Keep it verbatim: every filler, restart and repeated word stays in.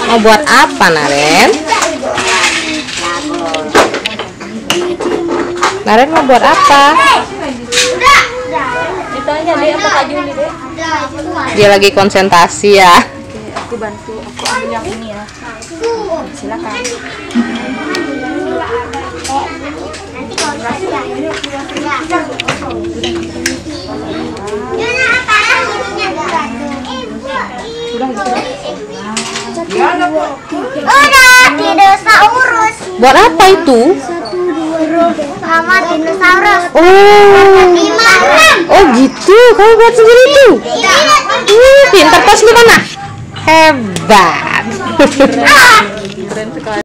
Mau buat apa, Naren? Naren mau buat apa? Ditanya deh apa Kak Juni deh. Dia lagi konsentrasi ya. Oke, aku bantu. Aku ambil yang ini ya. Silakan. Nanti kalau ya. Udah, dinosaurus. Buat apa itu? Sama dinosaurus. Oh, Lima, enam. oh gitu. Kamu buat sendiri tuh? Ih, pintar. Tos di mana? Hebat. Keren sekali.